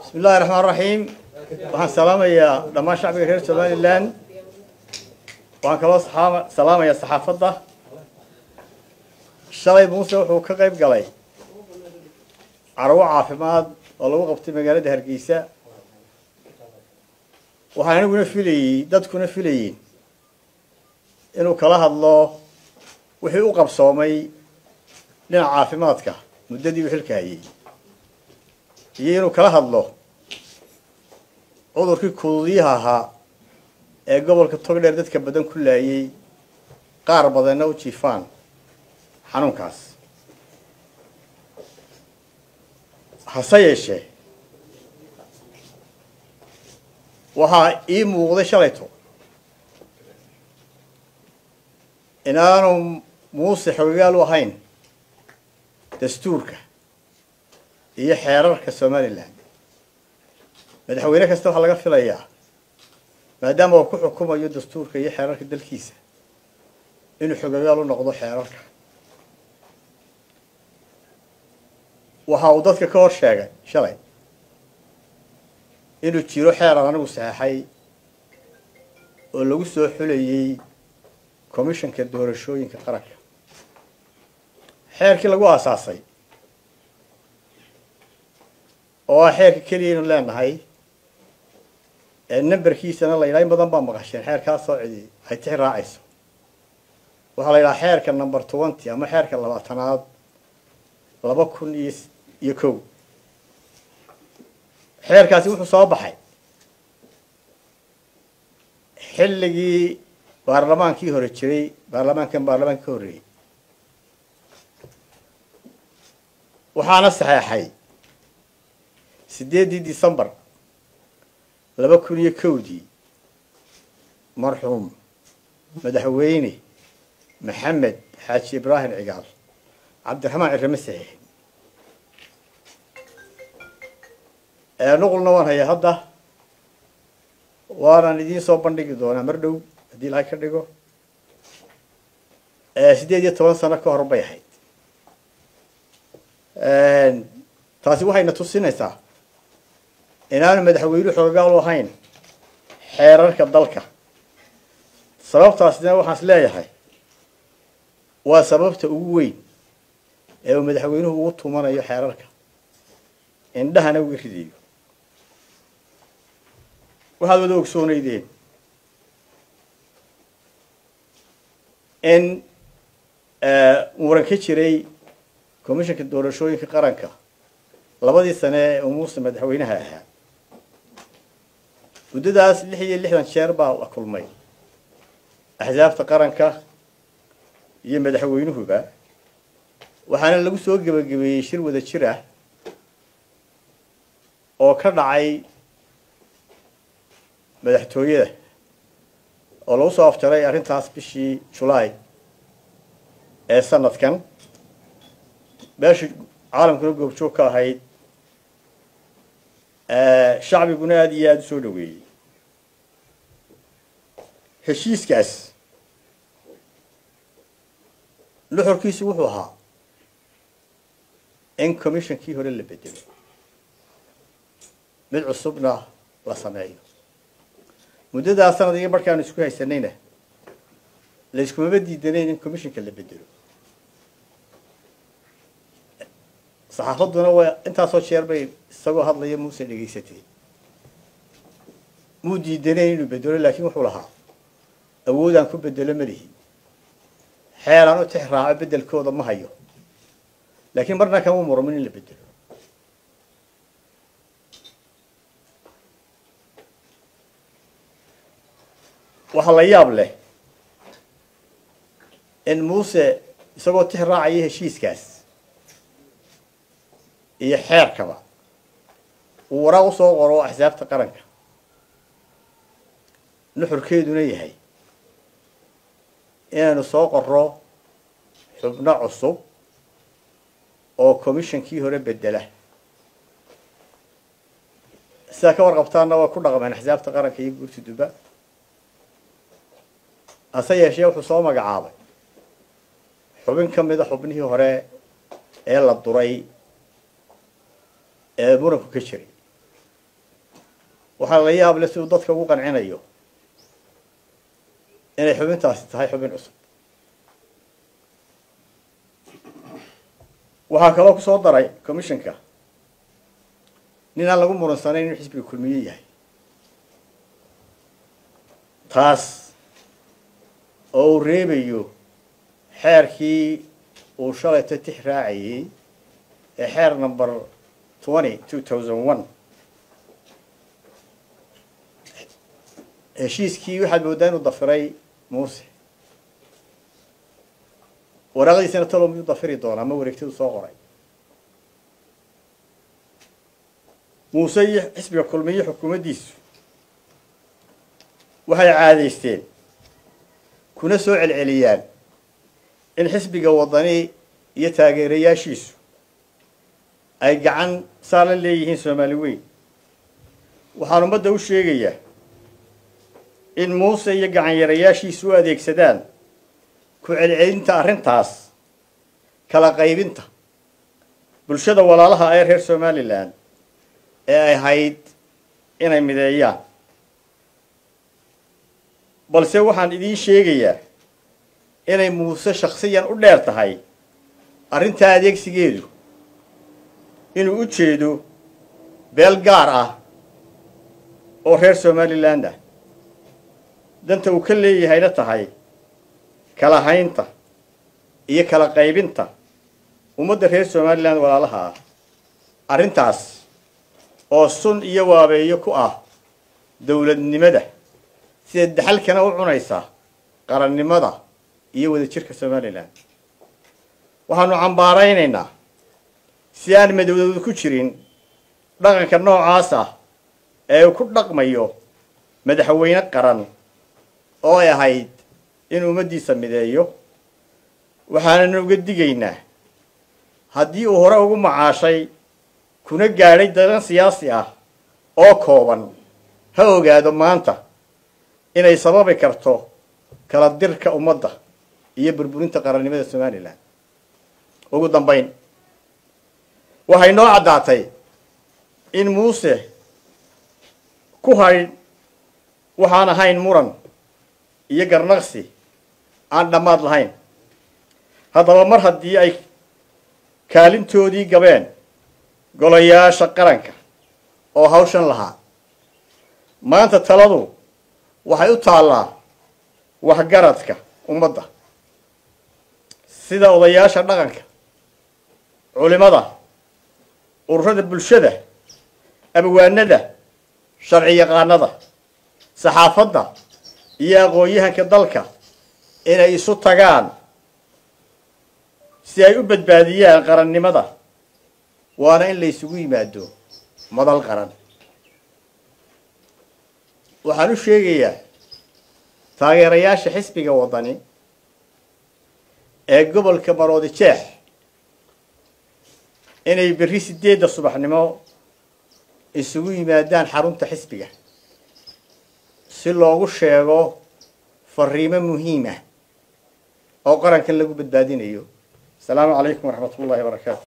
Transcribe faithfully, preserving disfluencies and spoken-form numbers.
بسم الله الرحمن الرحيم. waxaan salaamayaa dhammaan shacbiga reer Somaliland. waxaan kaloo salaamayaa saxaafadda. shalay muuse wuxuu ka qayb galay carwo caafimaad oo lagu qabtay magaalada Hargeysa. waxaan aniguna filayay dadkuna filayeen inuu kala hadlo wixii uu qabsoomay dhinaca caafimaadka muddadii uu xilka hayay iyo inuu kala hadlo cudurkii kuduudiyaha ahaa ee gobolka Togdheer dadka badan ku laayay qaar badanna u jiifaan xanuunkaas. hase yeeshee waxaa ii muuqday shalayto inaanu muuse xogayaal u ahayn dastuurka iyo xeerarka Somaliland. madaxweyne kasta waxa laga filayaa maadaama uu ku xukumayo dastuurka iyo xeerarka dalkiisa inuu xogayaal u noqdo xeerarka. waxa uu dadka ka hor sheegay shalay inuu jiro xeer anigu saxay oo lagu soo xulayay komishanka doorashooyinka qaranka. xeerkii lagu aasaasay oo xeerka kaliya inuu leenahay ee numberkiisana la ilaahay badan baa maqasheen xeerkaas soo cidi ay tixi raacayso. waxaa la ilaa xeerka number twenty ama xeerka labaatanaad laba kun iyo kow. xeerkaasi wuxuu soo baxay xilligii baarlamaankii hore jiray baarlamaankan baarlamaanka ka horreeyay. waxaana saxeexay sideedii December laba kun iyo kowdii marxuum madaxweyne maxamed xaaji ibraahim cigaal cabdiraxmaan cirrame saxiix. ee nuqulna waan hayaa hadda waanaan idiin soo bandhigi doonaa mar dhow haddii ilaahay ka dhigo. ee sideed iyo toban sano ka hor bay ahayd. taasi waxayna tusinaysaa inaanu madaxweynuhu xogayaal u ahayn xeerarka dalka. sababtaasina waxaan is leeyahay waa sababta ugu weyn ee uu madaxweynuhu ugu tumanayo xeerarka indhahana uga ridayo. waxaad wada ogsoonaydeen in muran ka jiray komishanka doorashooyinka qaranka labadii sane ee uu muuse madaxweynaha ahaa. muddadaas lix iyo lixdan jeer baa la kulmay axsaabta qaranka iyo madaxweynuhuba. waxaana lagu soo gebagabeeyey shir wada jir ah oo ka dhacay madaxtooyada oo lagu soo afjaray arrintaas bishii July ee sanadkan. beesha caalamkuna goobjoog ka ahayd shacbiguna aad iyo aad u soo dhaweeyey. heshiiskaas nuxurkiisu wuxuu ahaa in komishankii hore la bedelo mid cusubna la sameeyo. muddadaas sanad iyo markaanu isku haysanayna la iskumaba diidanayn in komishanka la bedelo. saxaafadduna waa intaasoo jeer bay isagoo hadlaya muuse dhegaysatay. muu diidanayn inuu bedelo laakiin wuxuu lahaa awoodaan ku bedelo ma lihi. xeeraan u tix raaco beddelkooda ma hayo laakiin marna kama murmin in la bedelo. waxaa la yaab leh in muuse isagoo tix raacaya heshiiskaas iyo xeerkaba uu waraaq u soo qoro axsaabta qaranka nuxurkeeduna yahay inaanu soo qorro xubno cusub oo komishankii hore bedela. sidaa ka warqabtaanna waa ku dhaqmeen axsaabta qaranka iyo guurtiduba. hase yeeshee wuxuu soo magacaabay xubin ka mida xubnihii hore ee la duray ee muranku ka jiray waxaa la yaab leh si uu dadka ugu qancinayo inay xubintaasi tahay xubin cusub. waxaa kaloo ku soo daray commissionka nin aan lagu muransanayn inuu xisbiga kulmiye yahay, taas oo uu reebayo xeerkii uu shalayta tix raacayay ee xeer number twenty two thousand one. heshiiskii waxaad moodaa inuu dafiray muuse, waraaqdiisana talo miyuu dafiri doonaa ma wareegtadu soo qoray. muuse iyo xisbiga kulmiye xukuumaddiisu waxay caadaysteen kuna soo celceliyaan in xisbiga waddani iyo taageerayaashiisu ay gacan saa la leeyihiin Soomaali weyn. waxaan ummadda u sheegayaa in muuse iyo gacan yarayaashiisu u adeegsadaan ku celcelinta arrintaas kala qaybinta bulshada walaalaha ee reer Somaliland ee ay ahayd inay mideeyaan. balse waxaan idiin sheegayaa inay muuse shakhsiyan u dheer tahay arrinta adeegsigeedu inuu u jeedo beel gaar ah oo reer Somaliland ah, danta uu ka leeyahayna tahay kala haynta iyo kala qaybinta ummadda reer Somaliland walaalaha ah. arrintaas oo sun iyo waabeeyo ku ah dawladnimada sida dhaxalkana u cunaysa qarannimada iyo wadajirka Somaliland. waxaanu cambaaraynaynaa si aan madowdoodu ku jirin dhaqanka noocaas ah ee uu ku dhaqmayo madaxweyne qaran oo ay ahayd in ummaddiisa mideeyo. waxaananu uga digaynaa haddii uu hore ugu macaashay kuna gaadhay daran siyaasi ah oo kooban, ha ogaado maanta inay sababi karto kala dirka ummadda iyo burburinta qarannimada Somaliland. ugu dambayn waxay noo caddaatay in muuse ku hayn waxaan ahayn muran iyo garnaqsi aan dhammaad lahayn. haddaba mar haddii ay kaalintoodii gabeen golayaasha qaranka oo hawshan lahaa, maanta taladu waxay u taallaa waxgaradka ummadda sida odayaasha dhaqanka, culimada, ururada bulshada, abwaanada, sharci yaqaanada, saxaafadda iyo aqoon-yahanka dalka inay isu tagaan si ay u badbaadiyaan qarannimada. waana in la isugu yimaado madal qaran. waxaan u sheegayaa taageerayaasha xisbiga waddani ee gobolka Maroodi Jeex inay berri sideedda subaxnimo isugu yimaadaan xarunta xisbiga si loogu sheego fariimo muhiim ah oo qarankan lagu badbaadinayo. السلام عليكم ورحمة الله وبركاته.